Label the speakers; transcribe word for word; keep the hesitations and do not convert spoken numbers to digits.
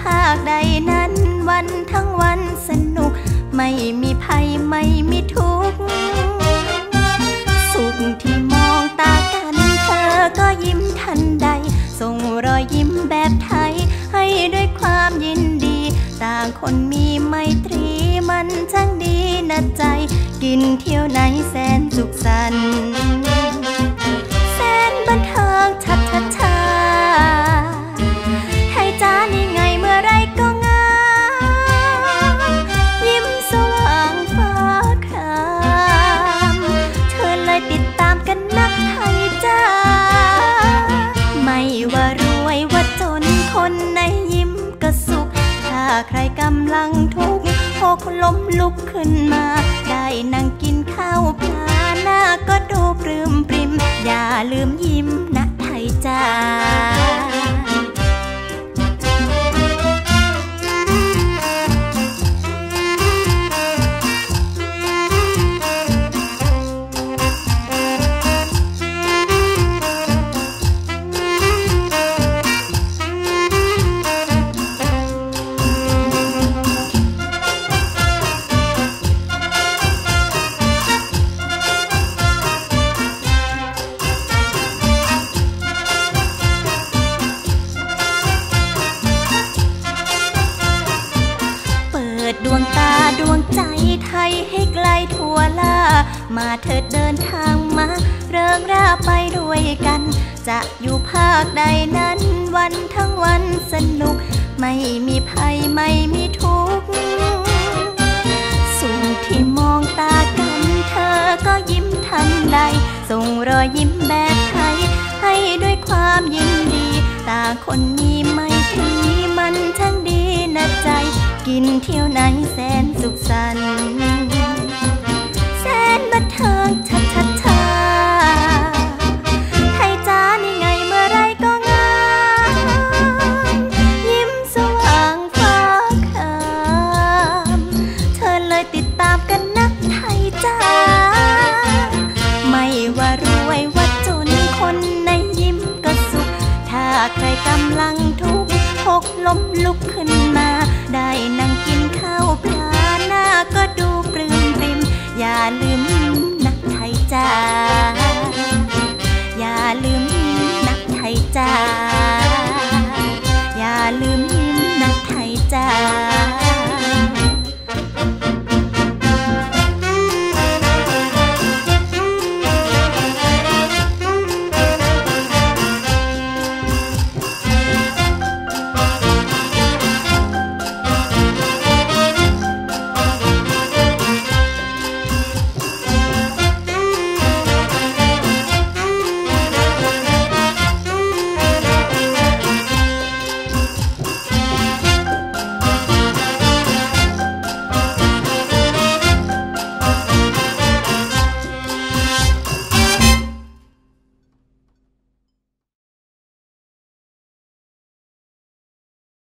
Speaker 1: าคใดนั้นวันทั้งวันสนุกไม่มีภัยไม่มีทุกข์สุขที่มองตากันเธอก็ยิ้มทันใดส่งรอยยิ้มแบบไทยให้ด้วยความยินดีต่างคนมีไมตรีมันช่างดีนะใจกินเที่ยวไหนแสนสุขสันต์แสนบันเทิงชัดชัดชาให้จ้านี่ไงเมื่อไรก็งามยิ้มสว่างฟ้าครามเธอเลยติดตามกันนักไทยจ้าไม่ว่ารวยว่าจนคนในยิ้มก็สุขถ้าใครกำลังทุกข์หกล้มลุกขึ้นมาได้นั่งกินข้าวปลาหน้าก็ดูปลื้มปริ่มอย่าลืมยิ้มนะไทยจ้าดวงตาดวงใจไทยให้ไกลทั่วลามาเถิดเดินทางมาเริงร่าไปด้วยกันจะอยู่ภาคใดนั้นวันทั้งวันสนุกไม่มีภัยไม่มีทุกข์สุขที่มองตากันเธอก็ยิ้มทันใดส่งรอยยิ้มแบบไทยให้ด้วยความยินดีต่างคนมีไมตรีมันช่างดีนะใจกินเที่ยวไหนแสนสุขสันต์